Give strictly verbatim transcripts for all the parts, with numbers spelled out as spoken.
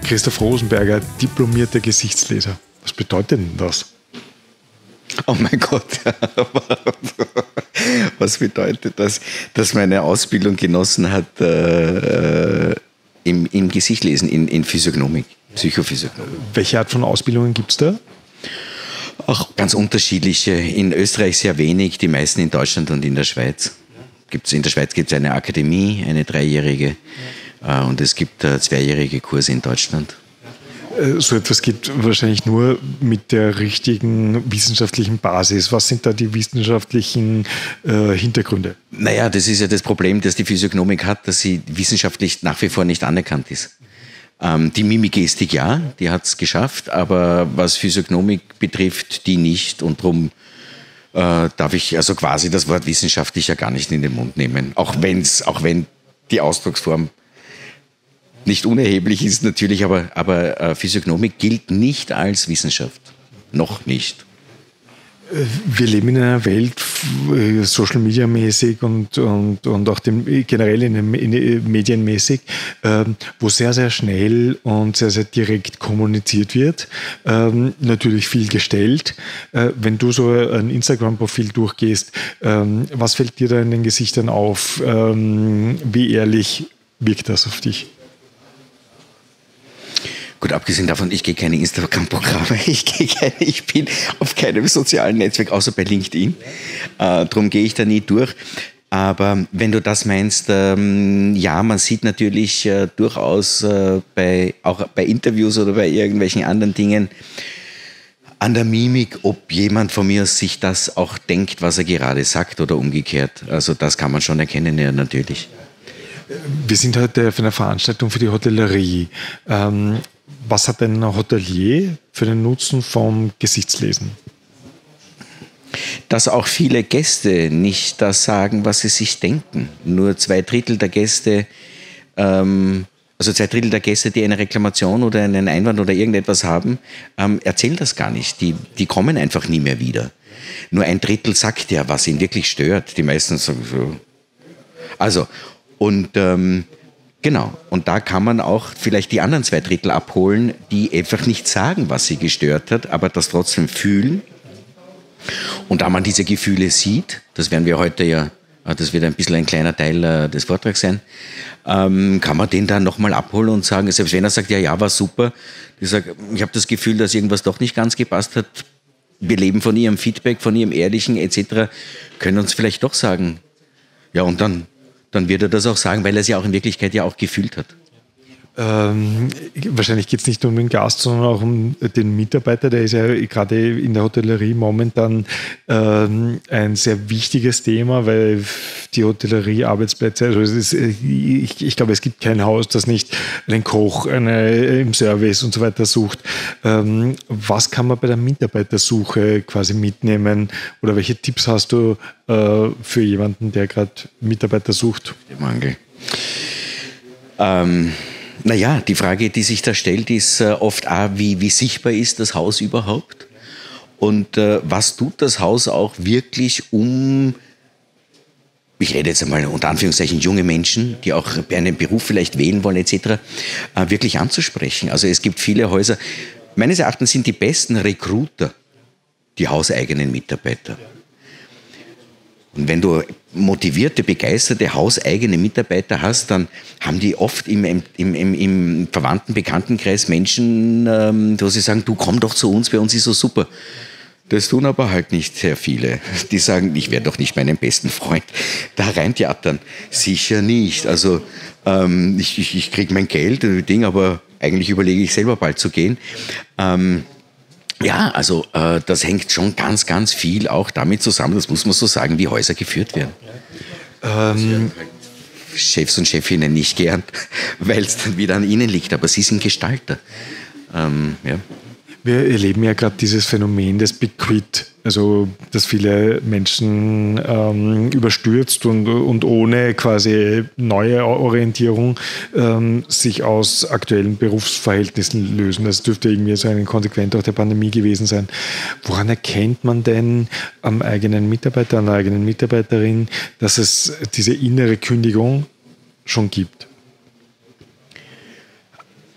Christoph Rosenberger, diplomierter Gesichtsleser. Was bedeutet denn das? Oh mein Gott, was bedeutet das, dass meine Ausbildung genossen hat äh, im, im Gesichtlesen, in, in Physiognomik, Psychophysiognomik. Welche Art von Ausbildungen gibt es da? Auch ganz unterschiedliche. In Österreich sehr wenig, die meisten in Deutschland und in der Schweiz. Gibt's, in der Schweiz gibt es eine Akademie, eine dreijährige, äh, und es gibt äh, zweijährige Kurse in Deutschland. So etwas geht wahrscheinlich nur mit der richtigen wissenschaftlichen Basis. Was sind da die wissenschaftlichen äh, Hintergründe? Naja, das ist ja das Problem, das die Physiognomik hat, dass sie wissenschaftlich nach wie vor nicht anerkannt ist. Ähm, die Mimigestik ja, die hat es geschafft, aber was Physiognomik betrifft, die nicht. Und darum äh, darf ich also quasi das Wort wissenschaftlich ja gar nicht in den Mund nehmen. Auch, wenn's, auch wenn die Ausdrucksform nicht unerheblich ist natürlich, aber, aber äh, Physiognomik gilt nicht als Wissenschaft. Noch nicht. Wir leben in einer Welt, Social Media mäßig und, und, und auch dem, generell in den, in den medienmäßig, ähm, wo sehr, sehr schnell und sehr, sehr direkt kommuniziert wird. Ähm, natürlich viel gestellt. Äh, wenn du so ein Instagram-Profil durchgehst, ähm, was fällt dir da in den Gesichtern auf? Ähm, wie ehrlich wirkt das auf dich? Gut, abgesehen davon, ich gehe keine Instagram-Programme, ich, gehe keine, ich bin auf keinem sozialen Netzwerk, außer bei LinkedIn. Äh, darum gehe ich da nie durch. Aber wenn du das meinst, ähm, ja, man sieht natürlich äh, durchaus äh, bei, auch bei Interviews oder bei irgendwelchen anderen Dingen an der Mimik, ob jemand von mir sich das auch denkt, was er gerade sagt oder umgekehrt. Also das kann man schon erkennen, ja, natürlich. Wir sind heute auf einer Veranstaltung für die Hotellerie. Ähm, was hat ein Hotelier für den Nutzen vom Gesichtslesen? Dass auch viele Gäste nicht das sagen, was sie sich denken. Nur zwei Drittel der Gäste, ähm, also zwei Drittel der Gäste, die eine Reklamation oder einen Einwand oder irgendetwas haben, ähm, erzählen das gar nicht. Die, die kommen einfach nie mehr wieder. Nur ein Drittel sagt ja, was ihn wirklich stört. Die meisten sagen so. Also, und ähm, genau, und da kann man auch vielleicht die anderen zwei Drittel abholen, die einfach nicht sagen, was sie gestört hat, aber das trotzdem fühlen. Und da man diese Gefühle sieht, das werden wir heute ja, das wird ein bisschen ein kleiner Teil äh, des Vortrags sein, ähm, kann man den dann nochmal abholen und sagen, selbst wenn er sagt, ja, ja, war super, ich sage, ich habe das Gefühl, dass irgendwas doch nicht ganz gepasst hat, wir leben von Ihrem Feedback, von Ihrem Ehrlichen et cetera, können uns vielleicht doch sagen, ja, und dann dann wird er das auch sagen, weil er es ja auch in Wirklichkeit ja auch gefühlt hat. Ähm, wahrscheinlich geht es nicht nur um den Gast, sondern auch um den Mitarbeiter. Der ist ja gerade in der Hotellerie momentan ähm, ein sehr wichtiges Thema, weil die Hotellerie Arbeitsplätze, also es ist, ich, ich glaube, es gibt kein Haus, das nicht einen Koch eine, im Service und so weiter sucht. Ähm, was kann man bei der Mitarbeitersuche quasi mitnehmen oder welche Tipps hast du äh, für jemanden, der gerade Mitarbeiter sucht? Mangel. Ähm Naja, die Frage, die sich da stellt, ist äh, oft auch, wie, wie sichtbar ist das Haus überhaupt? Und äh, was tut das Haus auch wirklich, um, ich rede jetzt einmal unter Anführungszeichen, junge Menschen, die auch einen Beruf vielleicht wählen wollen et cetera, äh, wirklich anzusprechen? Also es gibt viele Häuser, meines Erachtens sind die besten Recruiter die hauseigenen Mitarbeiter. Und wenn du motivierte, begeisterte, hauseigene Mitarbeiter hast, dann haben die oft im, im, im, im verwandten Bekanntenkreis Menschen, ähm, wo sie sagen, du komm doch zu uns, bei uns ist so super. Das tun aber halt nicht sehr viele. Die sagen, ich werde doch nicht meinen besten Freund da reintheatern. Sicher nicht. Also ähm, ich, ich, ich kriege mein Geld, Ding, aber eigentlich überlege ich selber bald zu gehen. Ähm, Ja, also äh, das hängt schon ganz, ganz viel auch damit zusammen, das muss man so sagen, wie Häuser geführt werden. Ähm, Chefs und Chefinnen nicht gern, weil es dann wieder an ihnen liegt, aber sie sind Gestalter. Ähm, ja. Wir erleben ja gerade dieses Phänomen des Big Quit, also dass viele Menschen ähm, überstürzt und, und ohne quasi neue Orientierung ähm, sich aus aktuellen Berufsverhältnissen lösen. Das dürfte irgendwie so ein Konsequent auch der Pandemie gewesen sein. Woran erkennt man denn am eigenen Mitarbeiter, an der eigenen Mitarbeiterin, dass es diese innere Kündigung schon gibt?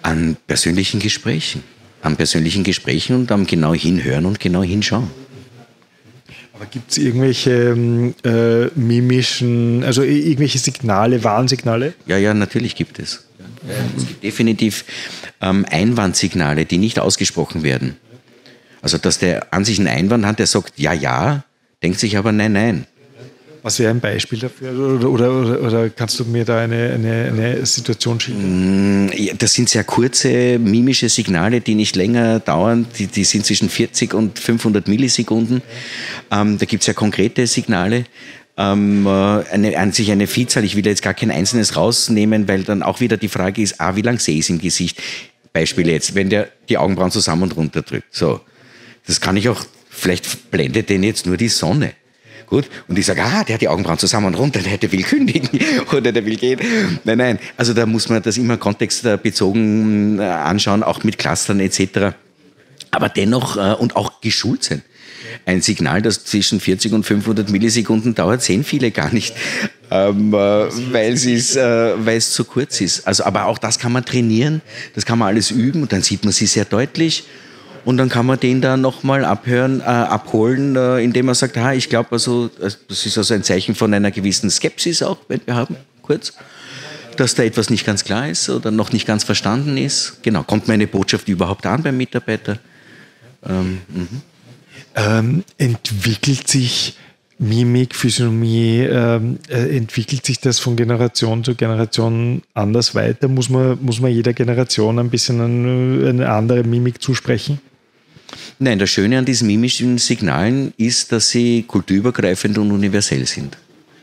An persönlichen Gesprächen. An persönlichen Gesprächen und am genau hinhören und genau hinschauen. Aber gibt es irgendwelche äh, mimischen, also irgendwelche Signale, Warnsignale? Ja, ja, natürlich gibt es. Es gibt definitiv ähm, Einwandsignale, die nicht ausgesprochen werden. Also, dass der an sich einen Einwand hat, der sagt ja, ja, denkt sich aber nein, nein. Was wäre ein Beispiel dafür? Oder, oder, oder, oder kannst du mir da eine, eine, eine Situation schildern? Das sind sehr kurze mimische Signale, die nicht länger dauern. Die, die sind zwischen vierzig und fünfhundert Millisekunden. Ähm, da gibt es ja konkrete Signale. Ähm, eine, an sich eine Vielzahl. Ich will jetzt gar kein einzelnes rausnehmen, weil dann auch wieder die Frage ist, ah, wie lange sehe ich es im Gesicht? Beispiel jetzt, wenn der die Augenbrauen zusammen und runter drückt. So. Das kann ich auch, vielleicht blendet den jetzt nur die Sonne. Gut, und ich sage, ah, der hat die Augenbrauen zusammen und runter, der will kündigen oder der will gehen. Nein, nein, also da muss man das immer kontextbezogen anschauen, auch mit Clustern et cetera. Aber dennoch, und auch geschult sein. Ein Signal, das zwischen vierzig und fünfhundert Millisekunden dauert, sehen viele gar nicht, ähm, weil es äh, weil es zu kurz ist. Also, aber auch das kann man trainieren, das kann man alles üben und dann sieht man sie sehr deutlich. Und dann kann man den da nochmal abhören, äh, abholen, äh, indem man sagt, ah, ich glaube, also, das ist also ein Zeichen von einer gewissen Skepsis auch, wenn wir haben, kurz, dass da etwas nicht ganz klar ist oder noch nicht ganz verstanden ist. Genau, kommt meine Botschaft überhaupt an beim Mitarbeiter? Ähm, ähm, entwickelt sich Mimik, Physiognomie, ähm, äh, entwickelt sich das von Generation zu Generation anders weiter? Muss man, muss man jeder Generation ein bisschen eine, eine andere Mimik zusprechen? Nein, das Schöne an diesen mimischen Signalen ist, dass sie kulturübergreifend und universell sind.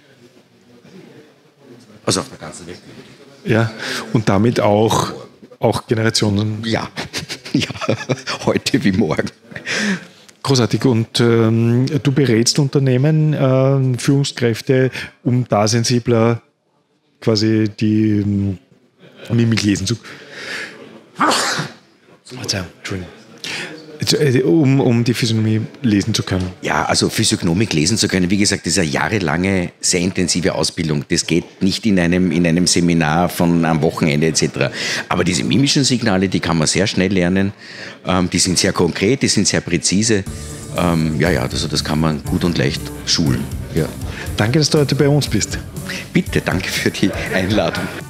Also auf der ganzen Welt. Ja, und damit auch, auch Generationen. Ja, ja, heute wie morgen. Großartig. Und ähm, du berätst Unternehmen, äh, Führungskräfte, um da sensibler quasi die ähm, Mimik lesen zu können. Um, um die Physiognomie lesen zu können. Ja, also Physiognomik lesen zu können, wie gesagt, das ist eine jahrelange, sehr intensive Ausbildung. Das geht nicht in einem, in einem Seminar von am Wochenende et cetera. Aber diese mimischen Signale, die kann man sehr schnell lernen. Ähm, die sind sehr konkret, die sind sehr präzise. Ähm, ja, ja, also das kann man gut und leicht schulen. Ja. Danke, dass du heute bei uns bist. Bitte, danke für die Einladung.